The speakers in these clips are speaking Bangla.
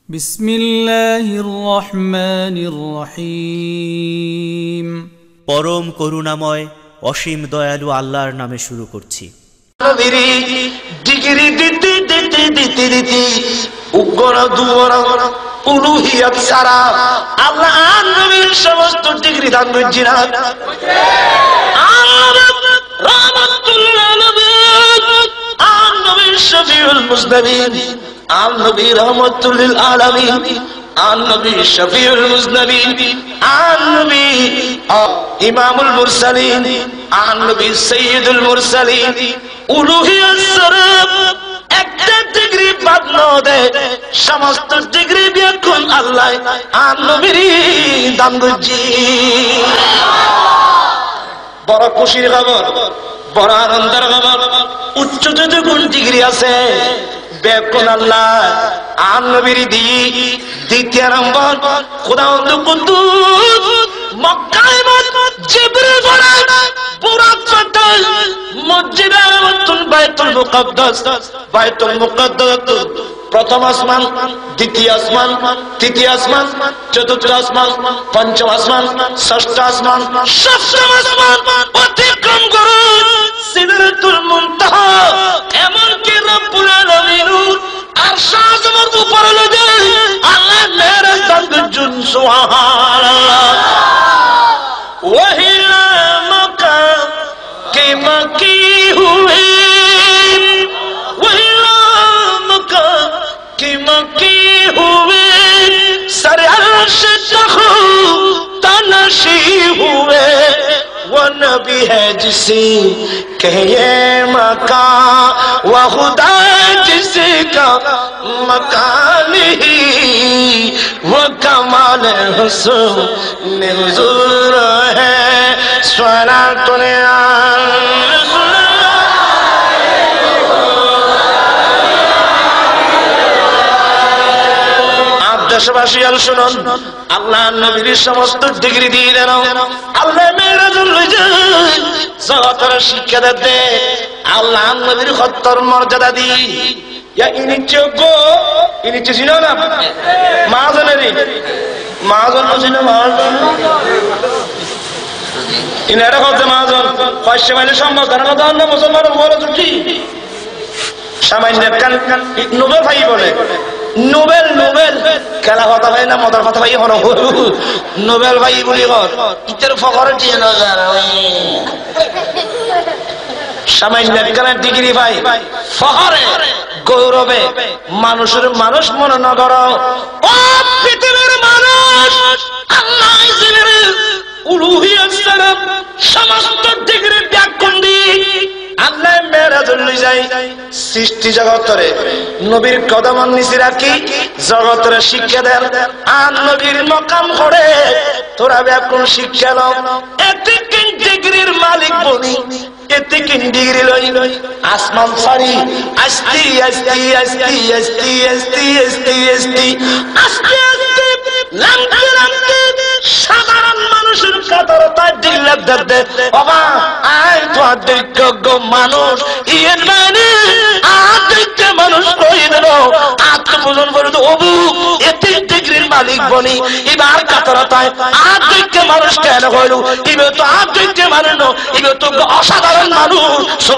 বিসমিল্লাহির রহমানির রহিম। পরম করুণাময় অসীম দয়ালু আল্লাহর নামে শুরু করছি। ডিগ্রি দিতে দিতে দিতে দিতে উগ্র দুয়ারা উলুহিয়াত সারা আল্লাহ নবীর সমস্ত ডিগ্রি দান করেছেন। নবীর শফিউল মুজনবিন, নবী রহমাতুল লিল আলামিন, নবী শফিউল মুজনবিন, নবী ইমামুল মুরসালিন, নবী সাইয়্যিদুল মুরসালিন। উলুহিয়াত সারা একটা ডিগ্রি বাদ না দেয়, সমস্ত ডিগ্রি বিয়াকুন আল্লাহ নবীর দান করেছেন। বড় খুশির খবর, বড় আনন্দের খবর। উচ্চ যতগুণ ডিগ্রি আছে বেকুন আল্লাহ নবীর দ্বিতীয় নম্বর খুদাউদ কুদ্দুস মক্কায় জিবরিল ফেরেশতা বুরাক ফাতাল মসজিদে আল-মুতুন বাইতুল মুকাদ্দাস, বাইতুল মুকাদ্দাস প্রথম আসমান, দ্বিতীয় আসমান, তৃতীয় আসমান, চতুর্থ আসমান, পঞ্চম আসমান, ষষ্ঠ আসমান, সপ্তম আসমান অতিক্রম করে সিদরাতুল মুনতাহা, এমনকি রব্বুল আলামিন আরশ আযমের উপরে লয়ে আল্লাহ মেরাজ দান করেছেন। সুবহানাল্লাহ। ওহি মক্কা কে মক্কি হুয়ে, ওহি মক্কা কে মক্কি হুয়ে, সরে আরশ তখু তনশি হুয়ে, वो नबी है जिसे कहे मकान, वो खुदा जिसका मकान ही, वो कमाल हुस्न हुजूर है। स्वलातुन দেশবাসী আর শুনুন, আল্লাহ নবীর সমস্ত ডিগ্রি দিয়ে দেন। আল্লাহ মেরাজুল জগতের শিক্ষা দিতে আল্লাহ নবীর হত্তর মর্যাদা দি। ইনি যোগ্য, ইনি ছিল না মহাজনেরই মহাজন ছিল, মহাজন ইনারা হচ্ছে মহাজন। কয়েক মাইলে সম্ভব ধারণা দেওয়ার না মুসলমান বলে ছুটি সামান্য নোবেল ভাই বলে, নোবেল নোবেল খেলা কথা ভাই না মদার কথা ভাই হন নোবেল ভাই বলি ইতের ফখরে দিয়ে না সামান্য ডিগ্রি ভাই ফখরে গৌরবে মানুষের মানুষ মনে না করো। ও পৃথিবীর মানুষ, আল্লাহ উলুহিয়াত সালাম সমস্ত ডিগ্রি ত্যাগ করে আল্লাহ মেরাজুল যাই সৃষ্টি জগতরে নবীর কদম নিচে রাখি জগতরে শিক্ষা দেন। আর নবীর মকাম করে তোরা ব্যাকুল শিক্ষা লও। এতে কিন ডিগ্রির মালিক বনি, এতে কিন ডিগ্রি লই আসমান সারি আস্তি আস্তি আস্তি আস্তি আস্তি আস্তি আস্তি আস্তি আস্তি লামতে লামতে সাধারণ মানুষের কাতরতায় দিল্লাত দে বাবা আয় তো আদিজ্ঞ মানুষ ইয়ের মানে আদিজ্ঞ মানুষ কই দেন আত্মপূজন করে তো অবু এতে ডিগ্রির মালিক বনি। এবার কাতরতায় আদিজ্ঞ মানুষ কেন হইল? ইবে তো আদিজ্ঞ মানুষ ন, ইবে তো অসাধারণ মানুষ।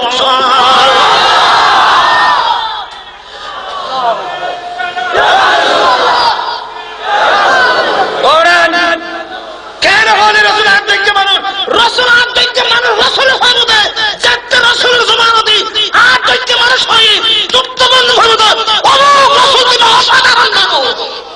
কেন হলে রসুল আদিজ্ঞ মানুষ? রসুল আদিজ্ঞ মানুষ রসুল হইতে যাতে রসুলের জমানতি আদিজ্ঞ মানুষ হই যুক্তবন্ধু হইতে অমুক রসুল ছিল অসাধারণ মানুষ।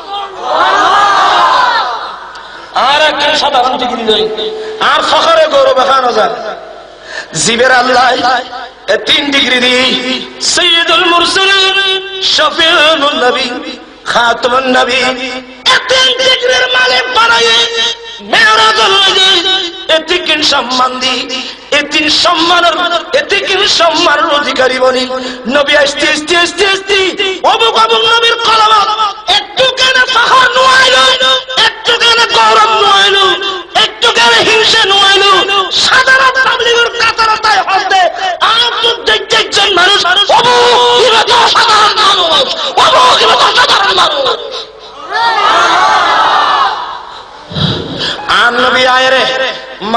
আর একজন সাধারণ ডিগ্রি নই, আর ফখরে গৌরব খানো যায় জীবের আল্লাহ তিন ডিগ্রি দিই সাইয়্যিদুল মুরসালিন, শফিউল নবী, খাতামুন নবী, তিন ডিগ্রির মালিক বানায় মেরাজুল এতিকিন সম্মান দি, এতিন সম্মানের এতিকিন সম্মানের অধিকারী বনি। নবী আসতে আসতে আসতে আসতে অবুক অবুক নবীর কলমত একটু কেন ফখর নুয়াইলো, একটু কেন গৌরব নুয়াইলো, একটু কেন হিংসা নুয়াইলো। সাধারণ তাবলীগের কাতরতায় হতে আর তো দেখছেন মানুষ অবুক ইবা তো সাধারণ মানুষ, অবুক ইবা তো সাধারণ মানুষ।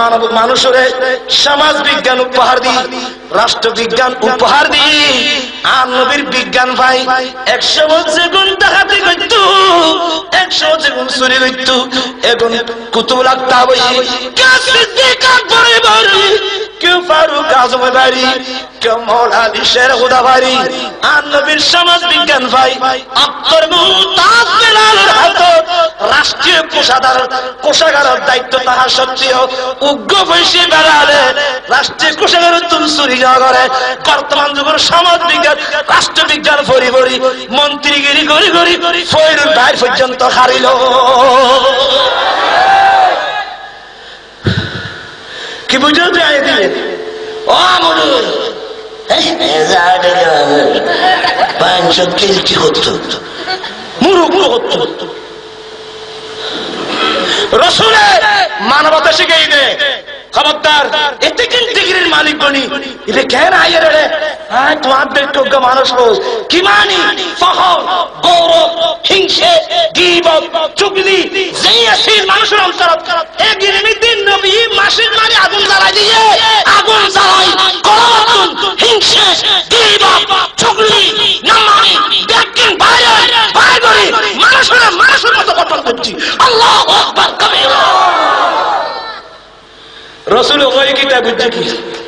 মানুষের সমাজ বিজ্ঞান উপহার দি, রাষ্ট্র বিজ্ঞান উপহার দি, আর নবীর বিজ্ঞান ভাই 100 গুণ ডাকাতি করতো, 100 গুণ চুরি করতো, এগুন কুতুবুল আকতাব কেউ সিদ্দিক আকবরের বাড়ি, কেউ ফারুক আজমের বাড়ি, কেউ মৌলা আলী শের খুদা বাড়ি। আর নবীর সমাজ বিজ্ঞান ভাই আব্দুল মুমতাজ বেলালের হাতত রাষ্ট্রীয় কোষাগারের দায়িত্ব তাহার সত্ত্বেও উগ্র বৈশী বেড়ালে রাষ্ট্রীয় কোষাগারের তুল চুরি যাওয়া করে। বর্তমান যুগের সমাজ বিজ্ঞান রাষ্ট্রবিজ্ঞান ফরি ফরি মন্ত্রীগিরি গড়ি গড়ি ফয়রুল ভাই পর্যন্ত হারিল। কি বুঝো যায় দিয়ে ও মনুর 500 কেজি করতো মুরুখ করতো। রসুলের মানবতা শিখেই দে, খবরদার এতে কিন্তু ডিগ্রির মালিক বনি এটা কেন আইয়ের রে? হ্যাঁ তোমার যোগ্য মানুষ কি মানি ফখর গৌরব হিংসে গীবত চুগলি যেই আসির মানুষের অন্তরত একদিন দিন নবী মাসির মারি আগুন জ্বালাই দিয়ে আগুন জ্বালাই গৌরব হিংসে গীবত চুগলি নামানি দেখেন বাইরে বাইরে মানুষের মতো গঠন করছি। আল্লাহু আকবার কবীরা। রসুল ওই কিতাব বুঝছে কি